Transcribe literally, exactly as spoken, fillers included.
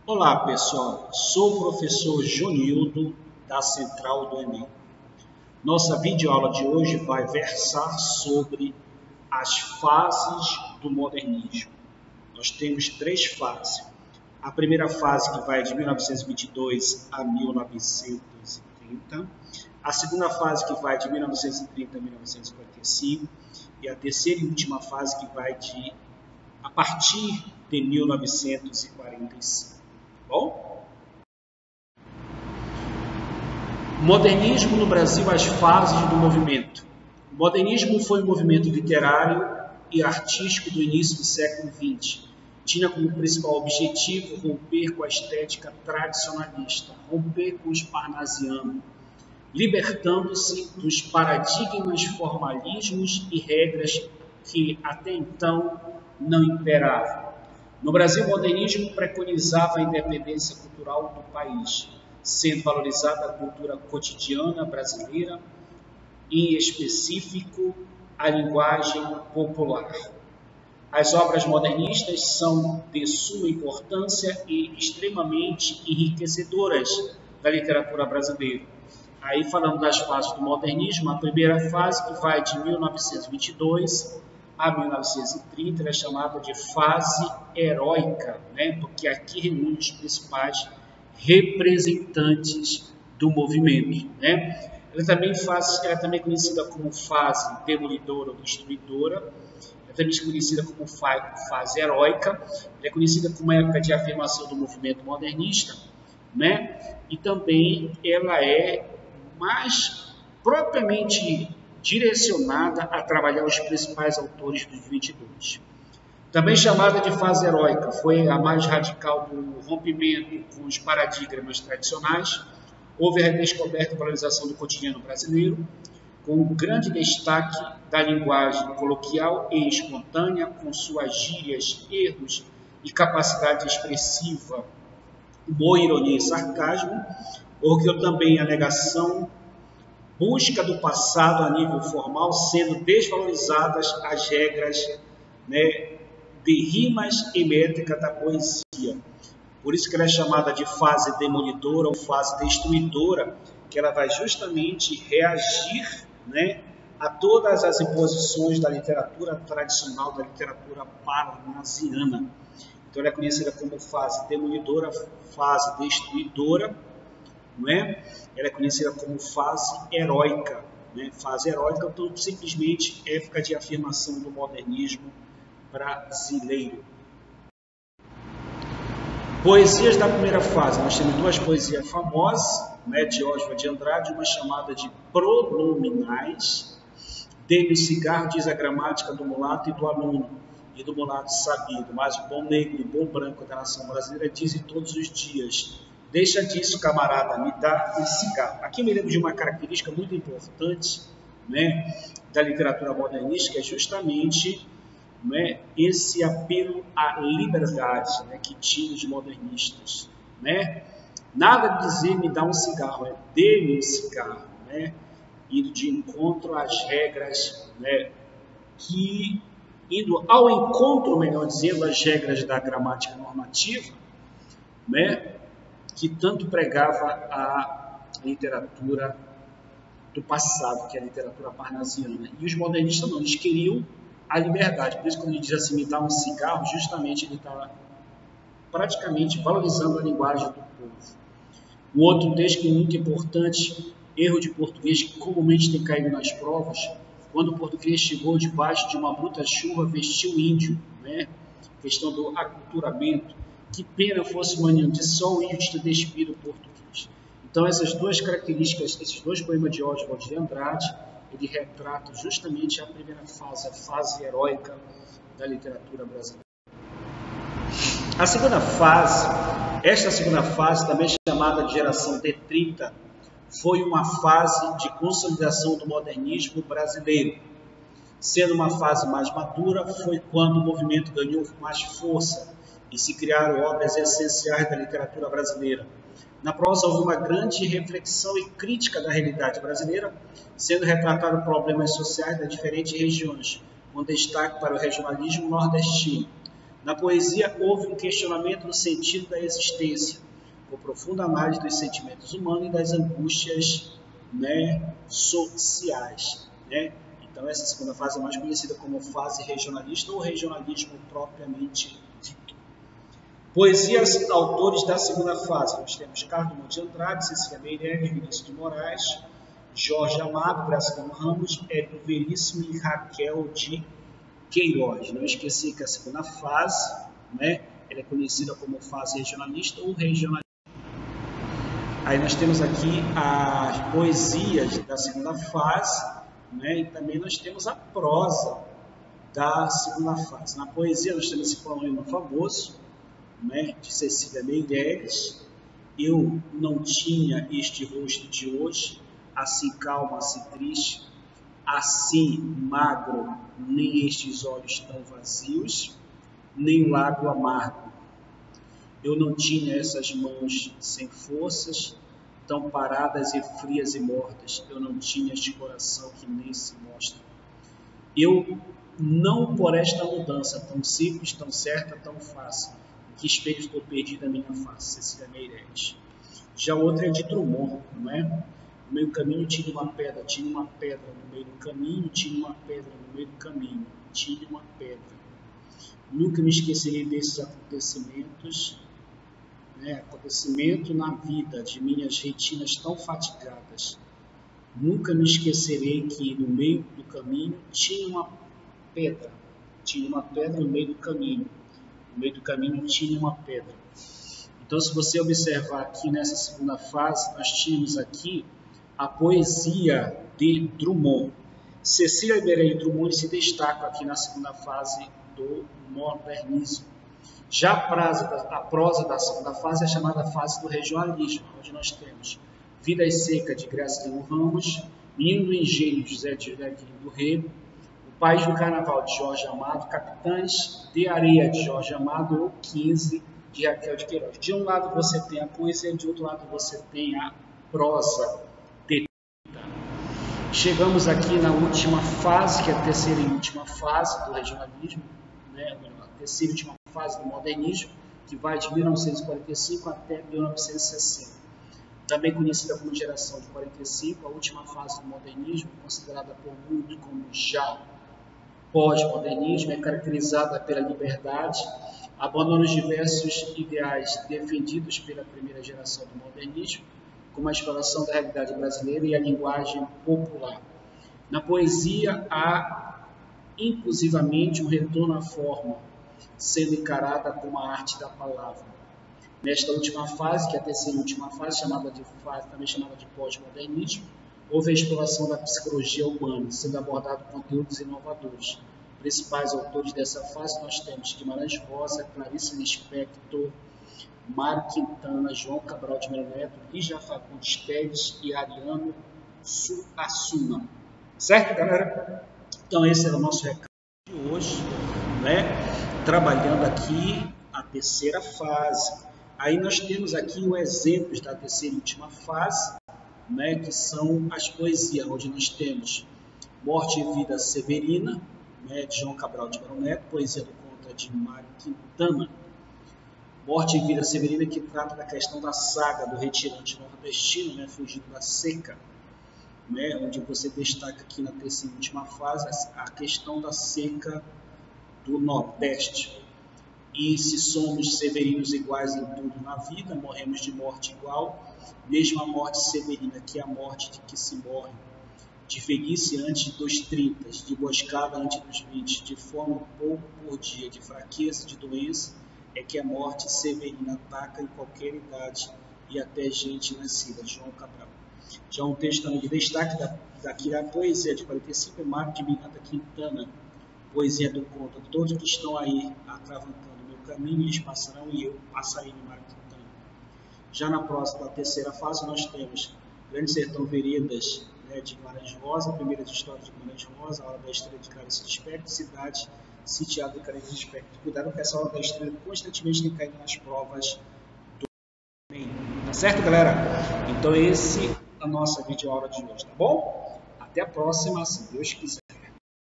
Olá pessoal, sou o professor Jonildo da Central do Enem. Nossa videoaula de hoje vai versar sobre as fases do modernismo. Nós temos três fases. A primeira fase que vai de mil novecentos e vinte e dois a mil novecentos e trinta. A segunda fase que vai de mil novecentos e trinta a mil novecentos e quarenta e cinco. E a terceira e última fase que vai de a partir de mil novecentos e quarenta e cinco. Bom? Modernismo no Brasil, as fases do movimento. O modernismo foi um movimento literário e artístico do início do século vinte. Tinha como principal objetivo romper com a estética tradicionalista, romper com o parnasiano, libertando-se dos paradigmas, formalismos e regras que até então não imperavam. No Brasil, o modernismo preconizava a independência cultural do país, sendo valorizada a cultura cotidiana brasileira, em específico a linguagem popular. As obras modernistas são de suma importância e extremamente enriquecedoras da literatura brasileira. Aí, falando das fases do modernismo, a primeira fase, que vai de mil novecentos e vinte e dois a mil novecentos e trinta, ela é chamada de fase heróica, né? Porque aqui reúne os principais representantes do movimento, né? Ela também, faz, ela também é conhecida como fase demolidora ou destruidora, ela é também conhecida como fase heróica, ela é conhecida como época de afirmação do movimento modernista, né? E também ela é mais propriamente direcionada a trabalhar os principais autores dos vinte e dois. Também chamada de fase heróica, foi a mais radical do rompimento com os paradigmas tradicionais. Houve a redescoberta e valorização do cotidiano brasileiro, com um grande destaque da linguagem coloquial e espontânea, com suas gírias, erros e capacidade expressiva, boa ironia e sarcasmo. Ocorreu também a negação, busca do passado a nível formal, sendo desvalorizadas as regras, né, de rimas e métrica da poesia. Por isso que ela é chamada de fase demolidora ou fase destruidora, que ela vai justamente reagir, né, a todas as imposições da literatura tradicional, da literatura parnasiana. Então ela é conhecida como fase demolidora, fase destruidora, não é? Ela é conhecida como fase heróica, né? Fase heróica, então simplesmente época de afirmação do modernismo brasileiro. Poesias da primeira fase, nós temos duas poesias famosas, né, de Oswald de Andrade, uma chamada de Pronominais. Dê-me o cigarro, diz a gramática do mulato e do aluno, e do mulato sabido, mas o bom negro e bom branco da nação brasileira dizem todos os dias: deixa disso, camarada, me dá um cigarro. Aqui me lembro de uma característica muito importante, né, da literatura modernista, que é justamente, né, esse apelo à liberdade, né, que tinha os modernistas. Né? Nada de dizer me dá um cigarro, é dê-me um cigarro, né, indo de encontro às regras, né, que, indo ao encontro, melhor dizendo, às regras da gramática normativa, né, que tanto pregava a literatura do passado, que é a literatura parnasiana. E os modernistas não, eles queriam a liberdade. Por isso, quando ele diz assim, me dá um cigarro, justamente ele está praticamente valorizando a linguagem do povo. Um outro texto muito importante, erro de português que comumente tem caído nas provas: quando o português chegou debaixo de uma bruta chuva, vestiu o índio, né? Questão do aculturamento. Que pena fosse manhã de sol e de despir o português. Então, essas duas características, esses dois poemas de Oswald de Andrade, ele retrata justamente a primeira fase, a fase heróica da literatura brasileira. A segunda fase, esta segunda fase, também chamada de geração D trinta, foi uma fase de consolidação do modernismo brasileiro. Sendo uma fase mais madura, foi quando o movimento ganhou mais força e se criaram obras essenciais da literatura brasileira. Na prosa houve uma grande reflexão e crítica da realidade brasileira, sendo retratado problemas sociais das diferentes regiões, com destaque para o regionalismo nordestino. Na poesia houve um questionamento do sentido da existência, com profunda análise dos sentimentos humanos e das angústias, né, sociais. Né? Então essa segunda fase é mais conhecida como fase regionalista ou regionalismo propriamente dito. Poesias, autores da segunda fase. Nós temos Carlos Drummond de Andrade, Cecília Meirelles, Vinícius de Moraes, Jorge Amado, Graciliano Ramos, Érico Veríssimo e Raquel de Queiroz. Não esqueci que a segunda fase, né, ela é conhecida como fase regionalista ou regionalista. Aí nós temos aqui as poesias da segunda fase, né, e também nós temos a prosa da segunda fase. Na poesia nós temos esse poema famoso, né, de Cecília Meirelles, eu não tinha este rosto de hoje, assim calmo, assim triste, assim magro, nem estes olhos tão vazios, nem o lábio amargo. Eu não tinha essas mãos sem forças, tão paradas e frias e mortas. Eu não tinha este coração que nem se mostra. Eu não por esta mudança, tão simples, tão certa, tão fácil, que espelho estou perdido a minha face, Cecília Meirelles. Já outra é de Drummond, não é? No meio do caminho tinha uma pedra, tinha uma pedra no meio do caminho, tinha uma pedra no meio do caminho, tinha uma pedra. Nunca me esquecerei desses acontecimentos, né? Acontecimento na vida de minhas retinas tão fatigadas. Nunca me esquecerei que no meio do caminho tinha uma pedra, tinha uma pedra no meio do caminho. No meio do caminho tinha uma pedra. Então, se você observar aqui nessa segunda fase, nós tínhamos aqui a poesia de Drummond. Cecília Meirelles e Drummond se destacam aqui na segunda fase do modernismo. Já a prosa, a prosa da segunda fase é chamada fase do regionalismo, onde nós temos Vidas Secas, de Graciliano Ramos, Menino do Engenho, de José de Joaquim do Rego, O País do Carnaval, de Jorge Amado, Capitães de Areia, de Jorge Amado, ou quinze, de Raquel de Queiroz. De um lado você tem a poesia, de outro lado você tem a prosa. Chegamos aqui na última fase, que é a terceira e última fase do regionalismo, né? A terceira e última fase do modernismo, que vai de mil novecentos e quarenta e cinco até mil novecentos e sessenta. Também conhecida como geração de quarenta e cinco, a última fase do modernismo, considerada por muitos como já pós-modernismo, é caracterizada pela liberdade, abandono de diversos ideais defendidos pela primeira geração do modernismo, como a exploração da realidade brasileira e a linguagem popular. Na poesia, há inclusivamente um retorno à forma, sendo encarada como a arte da palavra. Nesta última fase, que é a terceira e última fase, chamada de fase, também chamada de pós-modernismo, houve a exploração da psicologia humana, sendo abordado conteúdos inovadores. Principais autores dessa fase nós temos Guimarães Rosa, Clarice Lispector, Mário Quintana, João Cabral de Melo Neto, Lígia Fagundes Teles e Ariano Suassuna. Certo, galera? Então esse era o nosso recado de hoje, né? Trabalhando aqui a terceira fase. Aí nós temos aqui os exemplos da terceira e última fase, né? Que são as poesias, onde nós temos Morte e Vida Severina, né? De João Cabral de Melo Neto, poesia do contra de Mário Quintana. Morte e Vida Severina, que trata da questão da saga do retirante nordestino, né, fugindo da seca, né, onde você destaca aqui na terceira e última fase a questão da seca do Nordeste. E se somos severinos iguais em tudo na vida, morremos de morte igual, mesmo a morte severina, que é a morte de que se morre, de velhice antes dos trinta, de emboscada antes dos vinte, de fome pouco por dia, de fraqueza, de doença, é que a morte severina ataca em qualquer idade e até gente nascida. João Cabral. Já um texto também de destaque da, daqui da poesia de quarenta e cinco é Mário de Miranda Quintana, poesia do conto. Todos que estão aí atravancando o meu caminho, eles passarão e eu passarei de Mário Quintana. Já na próxima, da terceira fase, nós temos Grande Sertão Veredas, né, de Guimarães Rosa, Primeiras Histórias de Guimarães Rosa, A Hora da Estrela de Clarice Lispector, Cidade sitiado de Clarice Lispector. Cuidado com essa Hora da Estrela constantemente tem caído nas provas do Enem. Tá certo, galera? Então esse é a nossa videoaula de hoje, tá bom? Até a próxima, se Deus quiser.